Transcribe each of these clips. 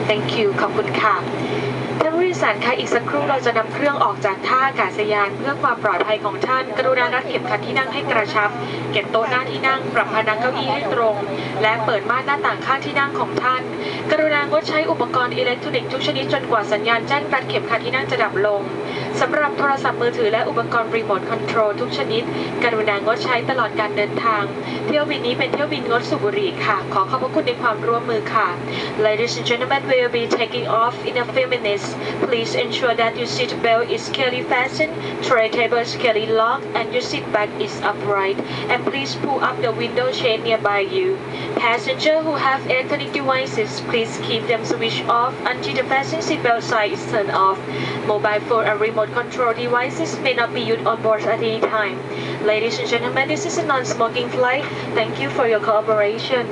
Thank you ขอบคุณค่ะท่านผู้โดยสารคะอีกสักครู่เราจะนำเครื่องออกจากท่าอากาศยานเพื่อความปลอดภัยของท่านกรุณารัดเข็มขัดที่นั่งให้กระชับเก็บโต๊ะหน้าที่นั่งปรับพนักเก้าอี้ให้ตรงและเปิดม่านหน้าต่างข้างที่นั่งของท่านกรุณางดใช้อุปกรณ์อิเล็กทรอนิกส์ทุกชนิดจนกว่าสัญญาณแจ้งรัดเข็มขัดที่นั่งจะดับลงสำหรับโทรศัพท์มือถือและอุปกรณ์รีโมทคอนโทรลทุกชนิดกรุณางดใช้ตลอดการเดินทางเที่ยวบินนี้เป็นเที่ยวบินงดสูบบุหรี่ค่ะขอขอบพระคุณในความร่วมมือค่ะ Ladies and gentlemen, we will be taking off in a few minutes. Please ensure that your seat belt is securely fastened, tray table is securely locked, and your seat back is upright. And please pull up the window shade nearby you. Passengers who have electronic devices, please keep them switched off until the fasten seatbelt sign is turned off. Mobile phone and remote control devices may not be used on board at any time. Ladies and gentlemen, this is a non-smoking flight. Thank you for your cooperation.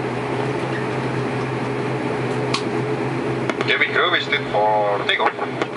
Cabin crew is set for takeoff.